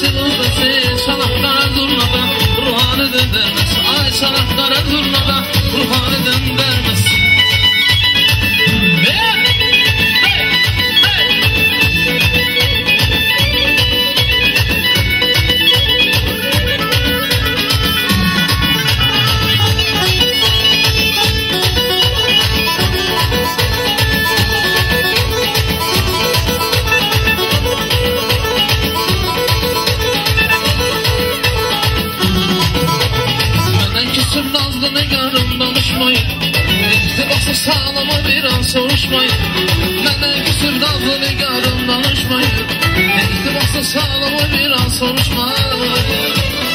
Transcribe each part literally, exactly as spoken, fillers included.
uğrası uğrası çalaklara durmada ruhanı döndürmez. Ay çalaklara durmada ruhanı döndürmez. Nigarım danışmayın, İhtibası sağlama bir an soruşmayın. Mene küsür nazlı nigarım danışmayın, İhtibası sağlama bir an soruşmayın.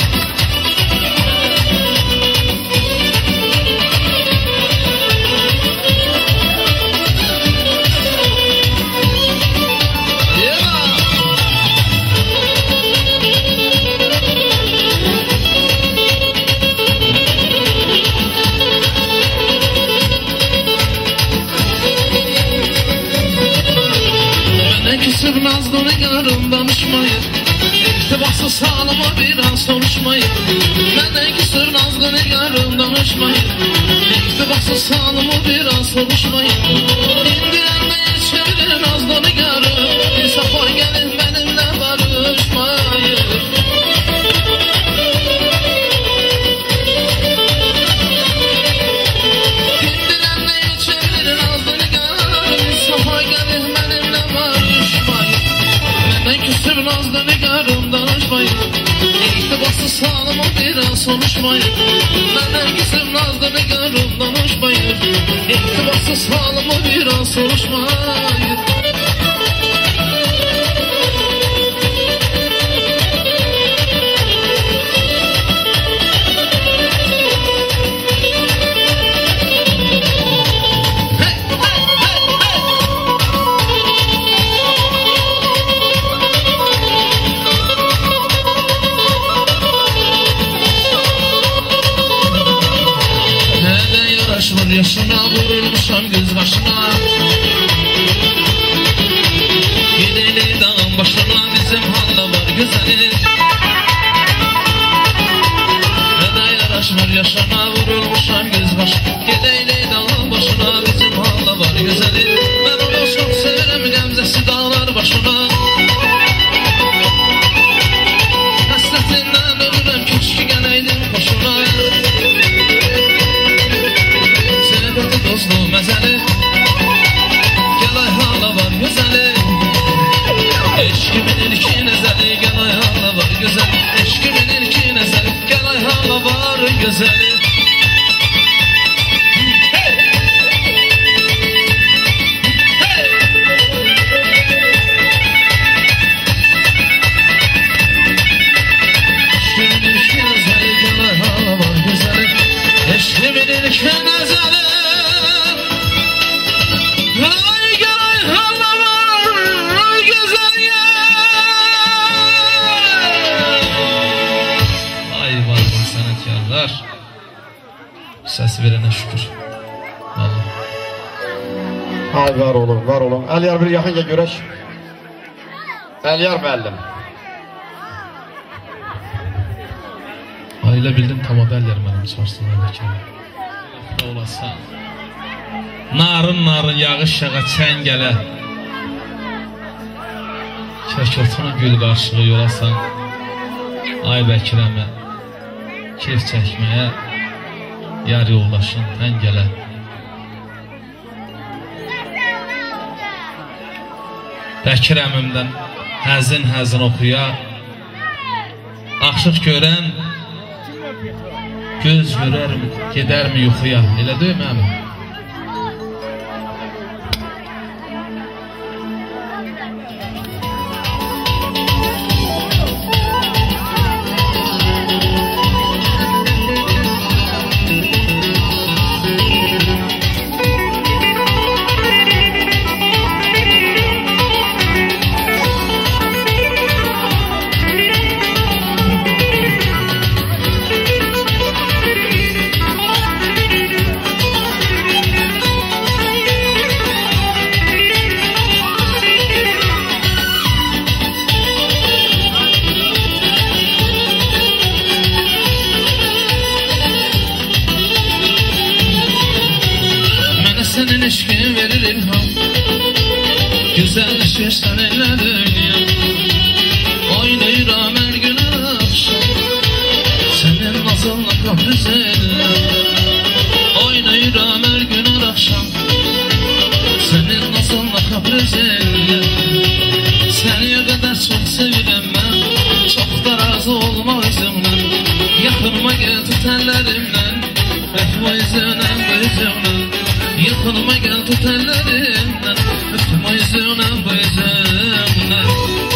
Küsür nazlı nigarım danışmayın, İhtibası sağlama bir an soruşmayın. Mene küsür nazlı nigarım danışmayın, İhtibası sağlama bir an soruşmayın. İndirenmeye çevirin nazlı nigarım, İnsafa gelin benimle barışmayın. İndirenmeye çevirin nazlı nigarım, İnsafa gelin benimle barışmayın. Ben küsür nazlı nigarım danışmayın, İhtibası sağlama bir an soruşmayın. Ben küsür nazlı nigarım danışmayın, İhtibası sağlama bir an soruşmayın. Yaşına vurulmuşam göz başına, Gideli dağın başına bizim halla var güzelim. Ne de yaraşmır yaşına vurulmuşam göz başına, Gideli dağın başına bizim halla var güzelim. Ben onu çok severim gemzesi dağlar başına, hasretinden ölürüm keşke geleydim koşuna. Dostlu mezeli, gel ay hala var güzeli. Eşkimin ilki nezeli, gel ay hala var güzeli. Eşkimin ilki nezeli, gel ay hala var güzeli. Eşkimin ilki nezeli, gel ay hala var güzeli. Eşkimin ilki nezeli, ses verene şükür. Vallahi. Ay var olun, var olun. Əliyar bir yaxın gəl görək. Əliyar müəllim. Ailə bildim tamam Əliyar mənim çarsın ələkəm. Olasan. Narın narın yağış yağa çən gələ. Kəkotuna gül qarşığı yolasan. Ay Bəkirəmə keyf çəkməyə yar yoldaşın tən gələ. Bəkir əmimdən həzin həzin oxuya, Axşıq görən göz görərmi, gedərmi yuxuya. Elə deyim əmim? Öptüm o yüzünden bu yüzünden. Yakınıma gel tut ellerimden. Öptüm o yüzünden bu yüzünden.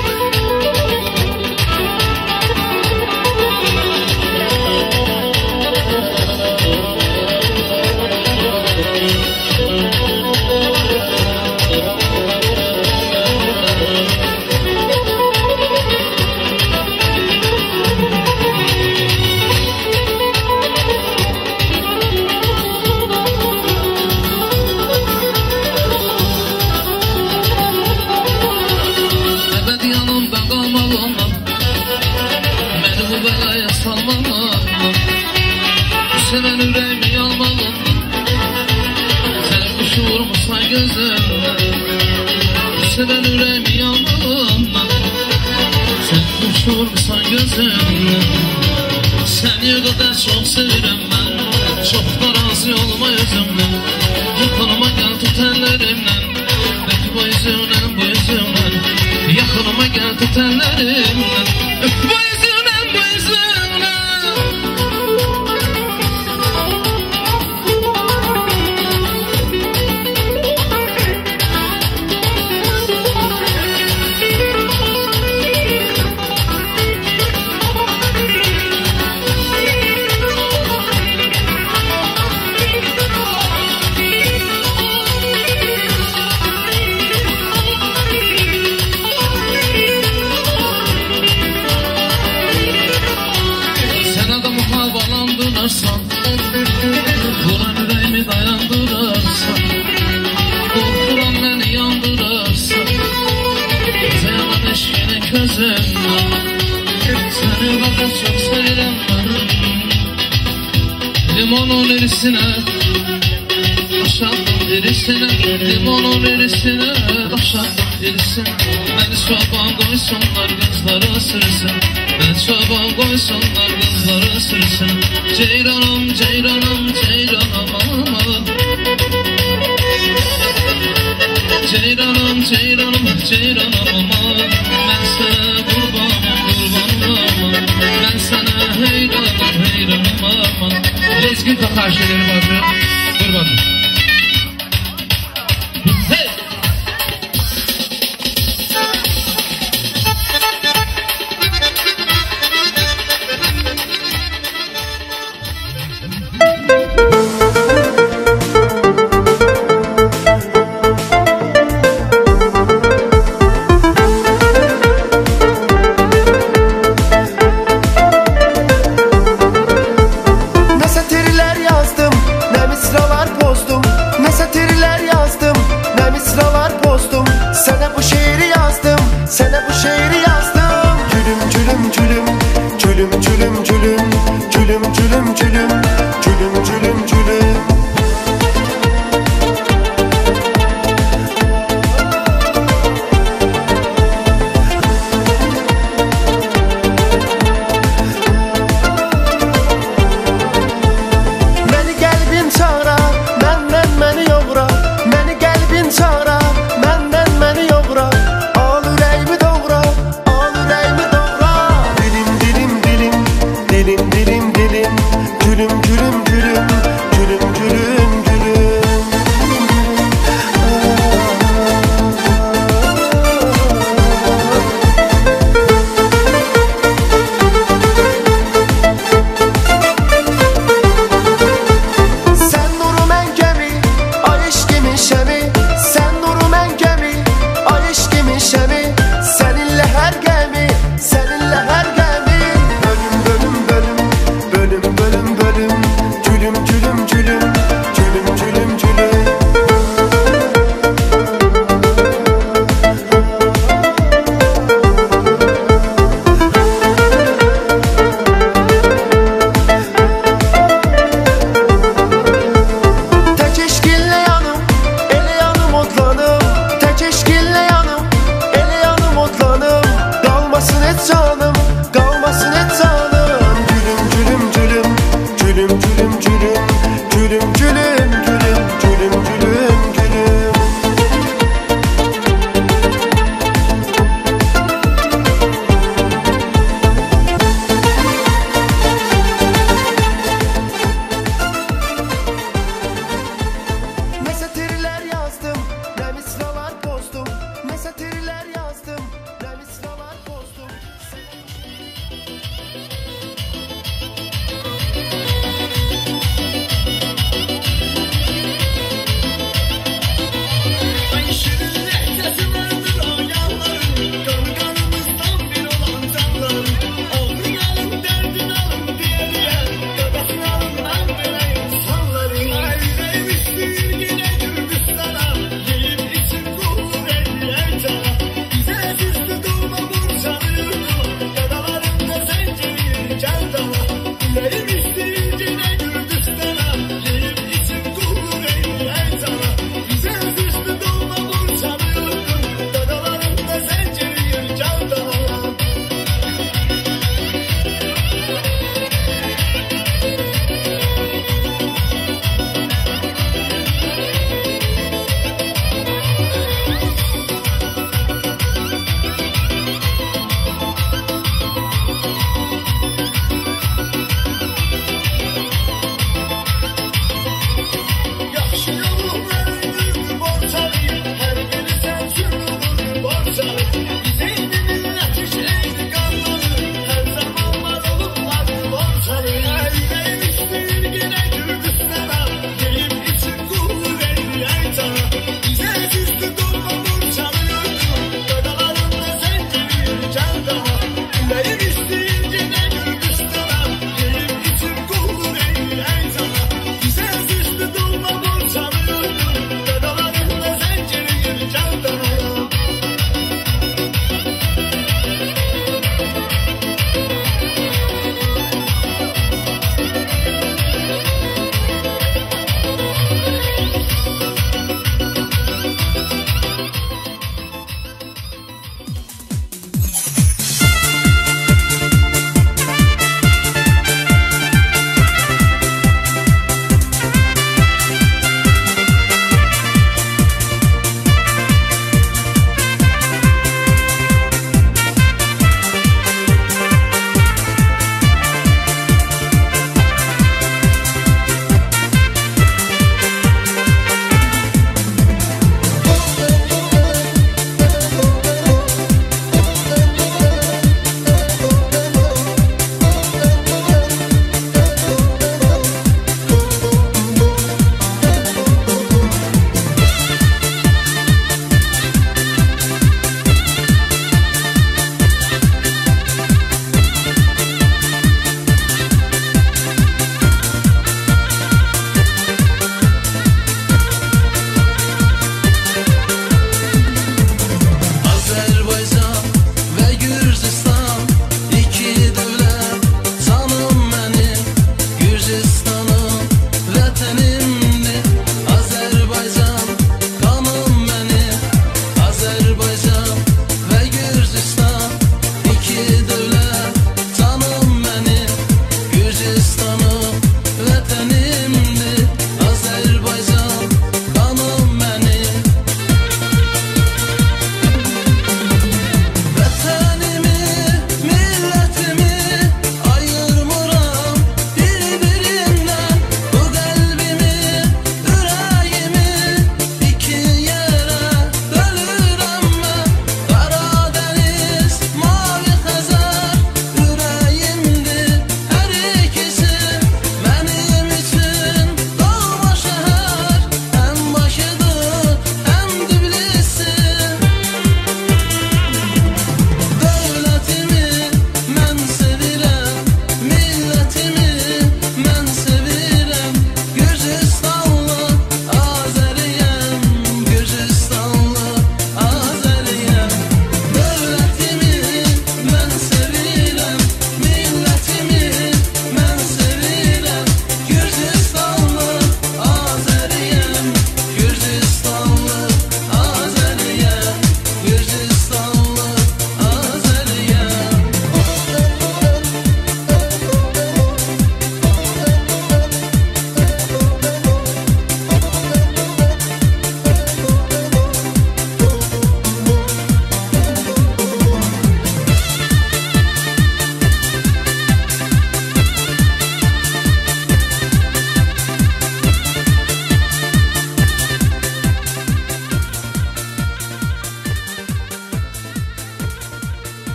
Seven yüreğimi almalım. Sen kuş vurmuşsan gözümden. Seven yüreğimi almalım. Sen kuş vurmuşsan gözümden. Seni o kadar çok sevirəm ben. Çok da razı olma özümden. Yakınıma gel tut ellerimden. Öp bu yüzünden bu yüzünden. Yakınıma gel tut ellerimden. Öp bu yüzünden bu yüzünden. Vuran yüreğimi dayandırırsan, korkuran beni yandırırsan, Zeynep eşkine közümden. Seni kadar çok sevirəm ben. Limonun irisine daşadım irisine. Limonun irisine daşadım irisine. Beni çoban koysunlar kızları sürsün. Beni çoban koysunlar kızları sürsün. Ceyranım ceyranım ceyranım aman. Ceyranım ceyranım ceyranım aman. Ben sana kurbanım kurbanım aman. Ben sana heyranım heyranım aman. Lezgin kakar şeyleri vardı. Kurbanım. Hey!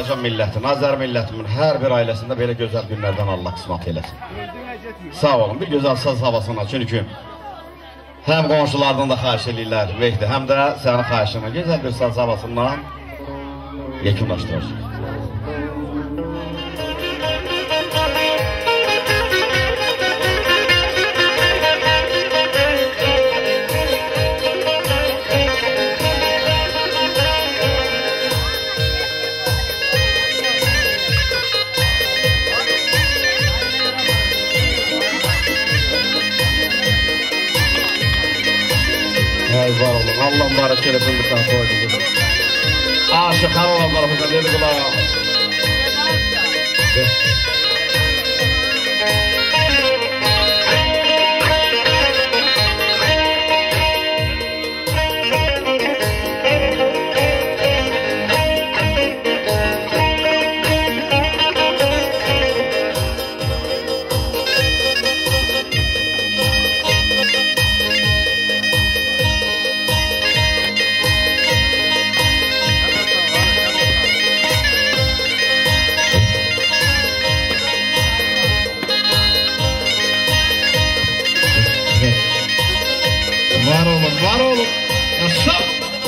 Azərbaycan millətin, Azər millətinin hər bir ailəsində belə gözəl günlərdən Allah qismat eləsin. Sağ olun, bir gözəl saz havasına, çünki həm qonşulardan da xahiş edirlər Mehdi, həm də sənin xahişinə gözəl bir saz havasından yekunlaşdırır. Var olun, Allah mübarək eləsin bir tane koydu. Aşık Allah tarafından dedi kulağa. Var olun, var olun. Yaşa!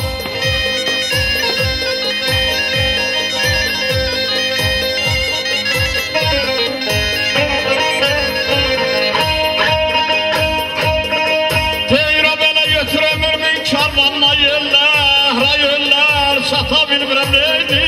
Teyra belə götürəmir min karvanla yellər, rayöllər, çata bilmirəm neydi.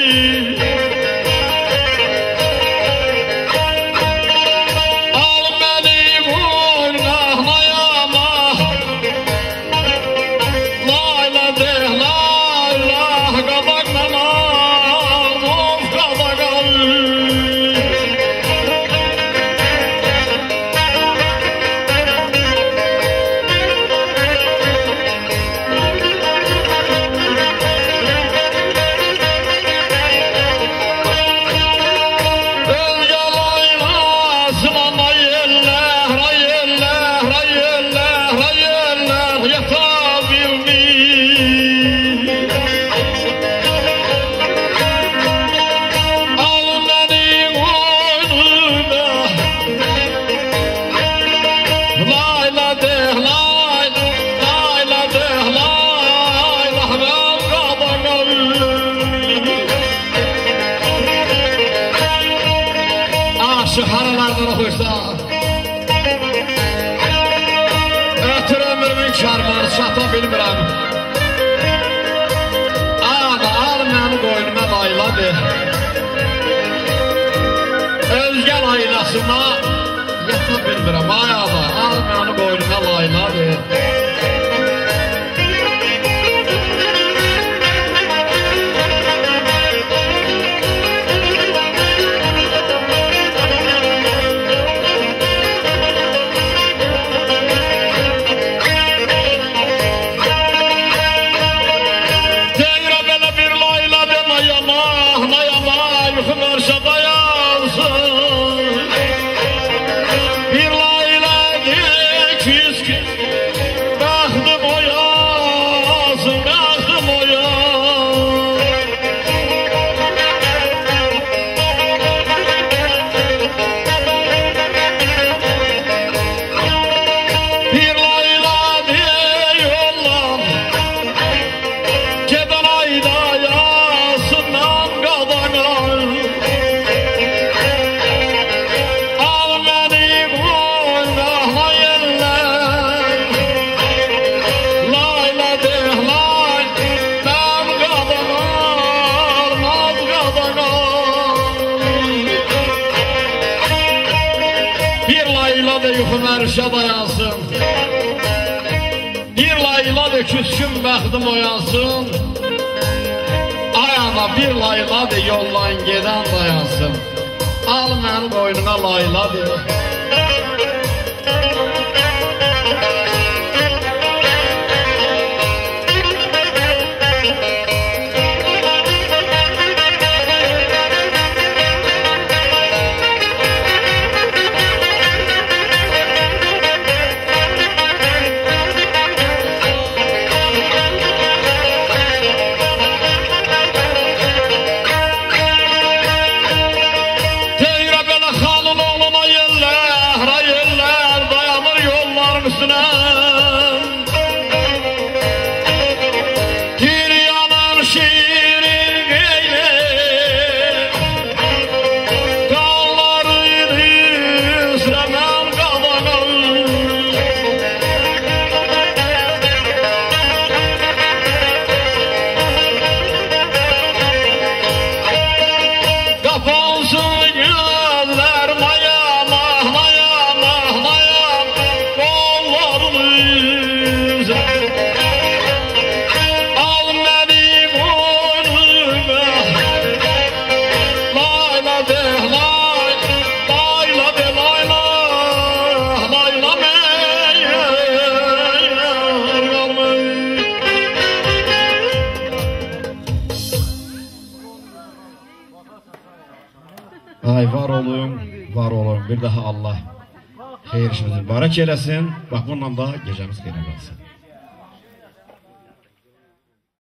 Aşık haralardan oxuysan ötür ömrümün karmanı çata bilmirəm. Ağa al məni qoynuma layladır, özgə laylasına yata bilmirəm. Ay ağa al məni qoynuma layladır. Mərşə dayansın, bir layladır küskün bəxtim oyansın. Ay ana bir layladır yollan gedən dayansın. Al mənim boynuna layladır. Ay var olun, var olun. Bir daha Allah xeyir işinizi mübarək eləsin. Bax bununla da gecəmiz xeyirə qalsın.